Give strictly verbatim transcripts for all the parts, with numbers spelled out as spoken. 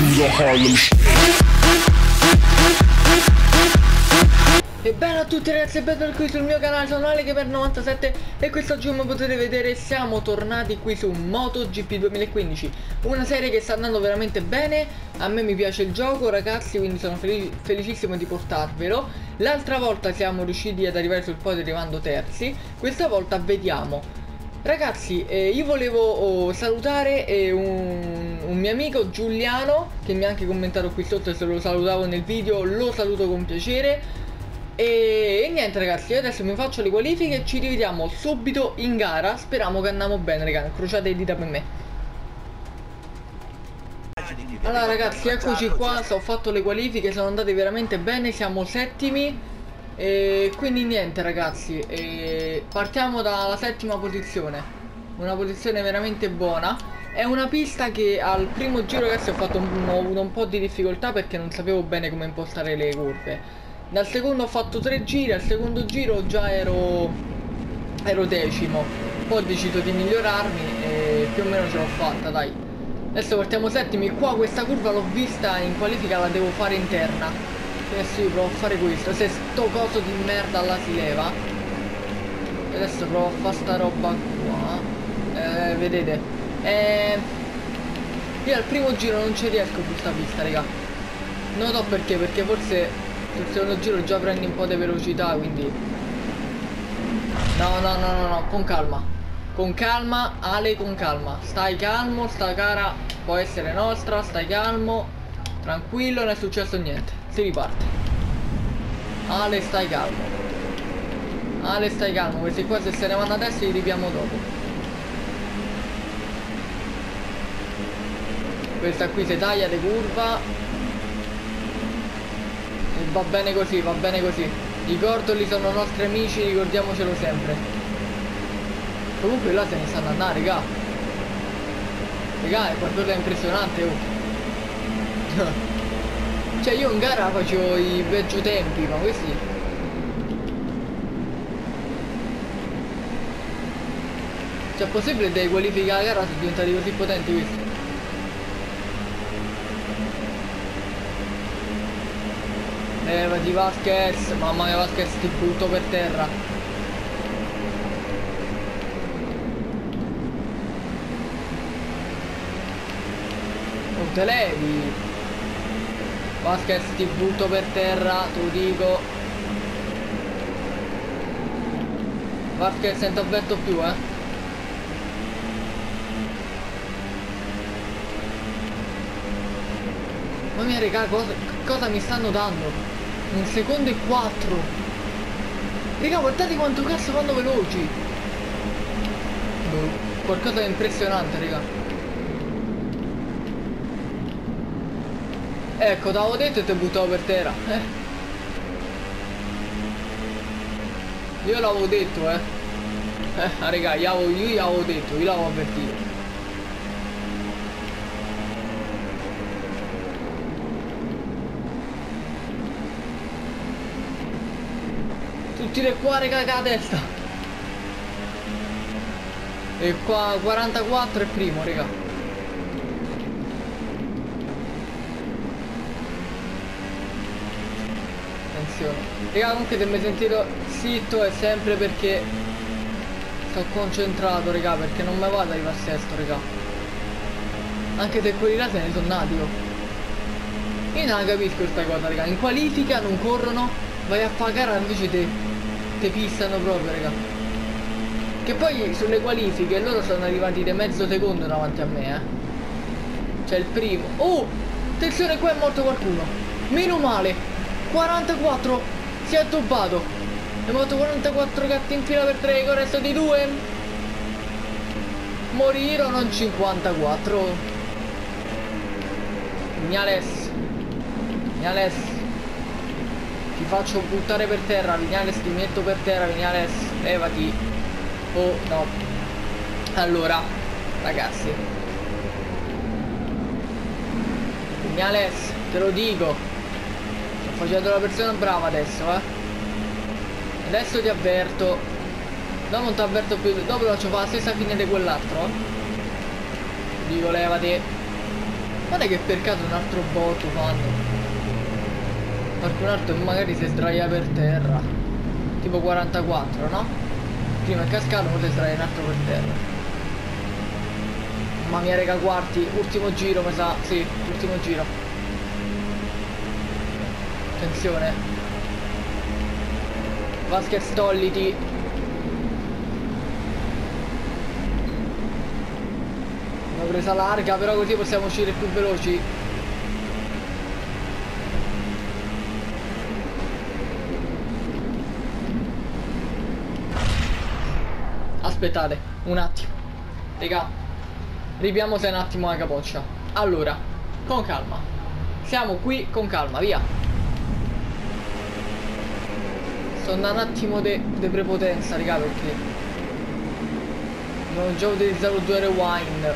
E bene a tutti ragazzi e benvenuti qui sul mio canale, sono AleGamer novantasette e quest'oggi come potete vedere siamo tornati qui su MotoGP duemilaquindici. Una serie che sta andando veramente bene, a me mi piace il gioco ragazzi, quindi sono felic felicissimo di portarvelo. L'altra volta siamo riusciti ad arrivare sul podio arrivando terzi, questa volta vediamo. Ragazzi, eh, io volevo oh, salutare eh, un, un mio amico Giuliano che mi ha anche commentato qui sotto, se lo salutavo nel video lo saluto con piacere. E, e niente ragazzi, io adesso mi faccio le qualifiche e ci rivediamo subito in gara. Speriamo che andiamo bene ragazzi, incrociate le dita per me. Allora ragazzi, eccoci qua, ho fatto le qualifiche, sono andate veramente bene, siamo settimi. E quindi niente ragazzi, e partiamo dalla settima posizione. Una posizione veramente buona. È una pista che al primo giro ragazzi ho, fatto un, ho avuto un po' di difficoltà perché non sapevo bene come impostare le curve. Dal secondo ho fatto tre giri, al secondo giro già ero, ero decimo. Poi ho deciso di migliorarmi e più o meno ce l'ho fatta, dai. Adesso partiamo settimi. Qua questa curva l'ho vista in qualifica, la devo fare interna. Adesso io provo a fare questo. Se sto coso di merda la si leva. E adesso provo a fare sta roba qua. Eh, vedete? Eh, io al primo giro non ci riesco su questa pista, raga. Non so perché, perché forse sul secondo giro già prendi un po' di velocità, quindi no no no no no, con calma. Con calma, Ale, con calma. Stai calmo, sta gara può essere nostra, stai calmo. Tranquillo, non è successo niente. Si riparte. Ale, stai calmo. Ale, stai calmo. Questi qua se se ne vanno adesso li ripiamo dopo. Questa qui si taglia di curva. E va bene così, va bene così. I cortoli sono nostri amici, ricordiamocelo sempre. Comunque là se ne stanno andando, raga. Raga, è qualcosa di impressionante, oh. Cioè io in gara facevo i peggio tempi, ma questi... Cioè è possibile che qualifica la gara sono diventati così potenti questi? Levati Vasquez, mamma mia Vasquez ti butto per terra. Non te levi. Vasquez ti butto per terra, te lo dico. Vasquez non ti avverto più, eh. Ma mia raga, cosa, cosa mi stanno dando? Un secondo e quattro. Raga, guardate quanto cazzo vanno veloci. Qualcosa di impressionante, raga. Ecco, t'avevo detto e ti buttavo per terra, eh. Io l'avevo detto, eh. Eh, raga, io l'avevo detto, io l'avevo avvertito. Tutti le qua, raga, a testa. E qua quarantaquattro è primo, raga. Raga, comunque se mi sentito zitto è sempre perché sto concentrato, raga, perché non mi vado a arrivare a sesto, raga. Anche se quelli là se ne sono nati, oh. Io non capisco questa cosa, raga. In qualifica non corrono, vai a fare gara invece te, te pissano proprio, raga. Che poi sulle qualifiche loro sono arrivati di mezzo secondo davanti a me, eh. C'è il primo. Oh, attenzione, qua è morto qualcuno. Meno male. quarantaquattro. Si è addobbato. È morto quarantaquattro gatti in fila per tre. Con il resto di due morirono non cinquantaquattro. Vignales. Vignales. Ti faccio buttare per terra. Vignales, ti metto per terra. Vignales, levati. Oh no. Allora ragazzi, Vignales, te lo dico, facendo la persona brava adesso, eh. Adesso ti avverto. Dopo non ti avverto più. Dopo lo faccio fare la stessa fine di quell'altro, eh. Dico levati. Non è che per caso un altro botto fanno. Qualcun altro magari si sdraia per terra. Tipo quarantaquattro, no? Prima è cascato, poi si sdraia un altro per terra. Mamma mia raga, quarti. Ultimo giro mi sa. Sì, ultimo giro. Attenzione. Vasquez togliti. L'ho presa larga, però così possiamo uscire più veloci. Aspettate un attimo, raga, ripiamo se un attimo la capoccia. Allora, con calma, siamo qui con calma, via. Sto andando un attimo di prepotenza, raga, perché non ho già utilizzato due rewind.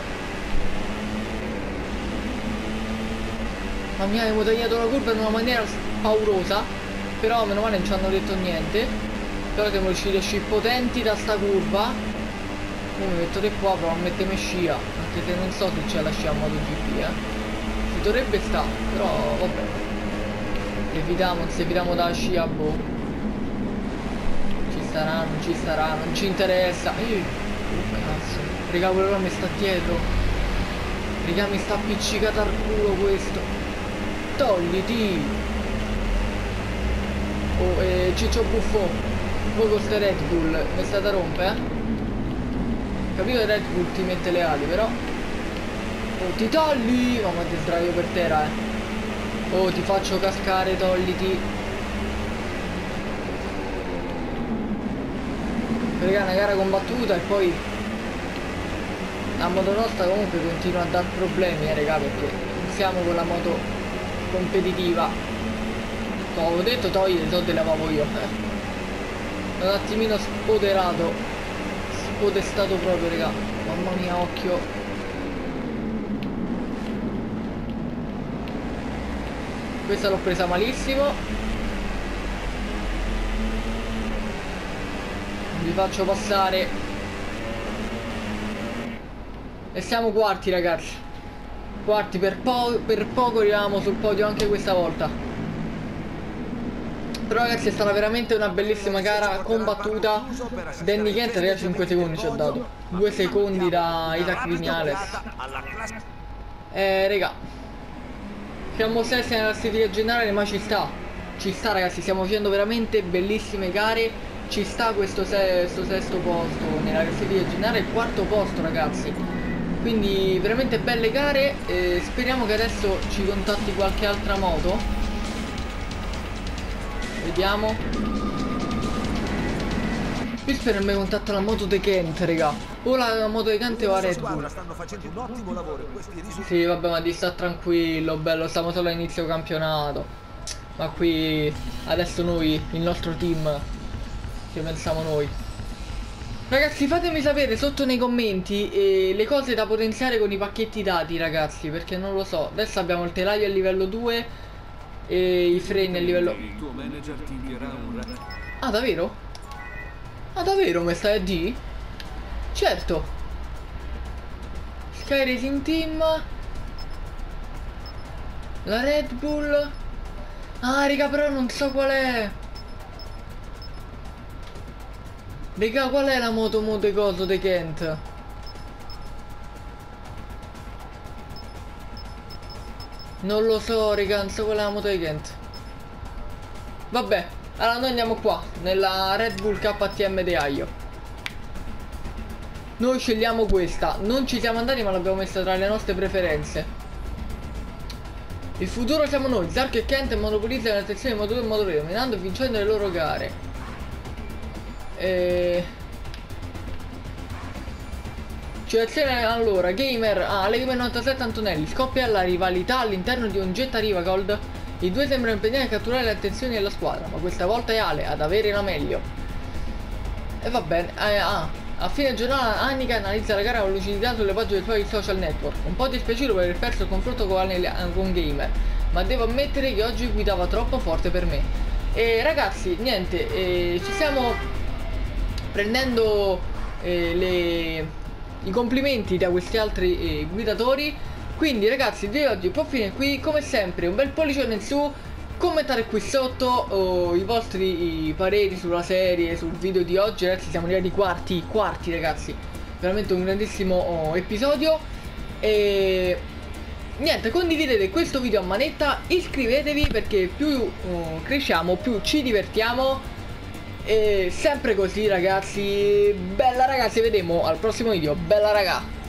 Mamma mia, abbiamo tagliato la curva in una maniera paurosa, però meno male non ci hanno detto niente. Però siamo riusciti a uscire potenti da sta curva. Io mi metto di qua, provo a mettermi scia, anche se non so se c'è la scia a MotoGP, eh. Si dovrebbe stare, però vabbè. Evitiamo, se evitiamo dalla scia, boh. Ci starà, non ci starà, non ci interessa. Eh, oh cazzo. Raga, quello mi sta dietro. Raga, mi sta appiccicata al culo questo. Togliti. Oh, eh, Ciccio Buffon. Voi con ste Red Bull mi state a rompere, eh? Capito che Red Bull ti mette le ali, però. Oh, ti togli! No, ma ti sdraio per terra, eh. Oh, ti faccio cascare, togliti. Perché è una gara combattuta e poi la moto nostra comunque continua a dar problemi, eh, raga, perché non siamo con la moto competitiva. Come avevo detto, togli le soldi le lavavo io. Un attimino spoderato. Spodestato proprio, raga. Mamma mia, occhio. Questa l'ho presa malissimo. Vi faccio passare. E siamo quarti, ragazzi. Quarti, per, po per poco arriviamo sul podio anche questa volta. Però ragazzi è stata veramente una bellissima gara combattuta. Danny Kent, ragazzi, cinque secondi ci ho dato. due secondi da Isaac Viñales. Eh raga, siamo sesti nella classifica generale, ma ci sta. Ci sta, ragazzi, stiamo facendo veramente bellissime gare. Ci sta questo sesto, sesto posto nella classifica generale, il quarto posto, ragazzi. Quindi veramente belle gare. eh, Speriamo che adesso ci contatti qualche altra moto. Vediamo. Io spero che mi contatta la moto di Kent, raga. O la moto di Kent o la Red Bull. Sì, vabbè, ma di sta tranquillo, bello, stiamo solo all'inizio campionato. Ma qui adesso noi, il nostro team, che pensiamo noi. Ragazzi, fatemi sapere sotto nei commenti eh, le cose da potenziare con i pacchetti dati, ragazzi, perché non lo so. Adesso abbiamo il telaio a livello due e i freni a livello... Ah, davvero? Ah, davvero mi stai a D? Certo. Sky Racing Team. La Red Bull. Ah, raga, però non so qual è. Raga, qual è la moto moto coso di Kent? Non lo so, raga, non so qual è la moto di Kent. Vabbè, allora noi andiamo qua, nella Red Bull K T M di Aio. Noi scegliamo questa. Non ci siamo andati, ma l'abbiamo messa tra le nostre preferenze. Il futuro siamo noi. Zarco e Kent monopolizzano l'attenzione di Moto due e Moto tre, dominando e vincendo le loro gare. E... allora, Gamer, ah, Gamer novantasette Antonelli, scoppia la rivalità all'interno di un Jetta Riva Gold. I due sembrano impegnati a catturare le attenzioni della squadra, ma questa volta è Ale ad avere la meglio. E va bene, eh, ah, a fine giornata Annika analizza la gara con lucidità sulle pagine dei suoi social network. Un po' dispiaciuto per aver perso il confronto con, con Gamer, ma devo ammettere che oggi guidava troppo forte per me. E ragazzi, niente, eh, ci stiamo prendendo eh, le... i complimenti da questi altri eh, guidatori. Quindi ragazzi, il video di oggi può finire qui. Come sempre un bel pollicione in su, commentare qui sotto oh, i vostri i pareri sulla serie, sul video di oggi. Ragazzi, siamo arrivati ai quarti, quarti ragazzi, veramente un grandissimo oh, episodio. E niente, condividete questo video a manetta, iscrivetevi perché più oh, cresciamo, più ci divertiamo. E sempre così ragazzi. Bella ragazzi, vedremo al prossimo video. Bella raga.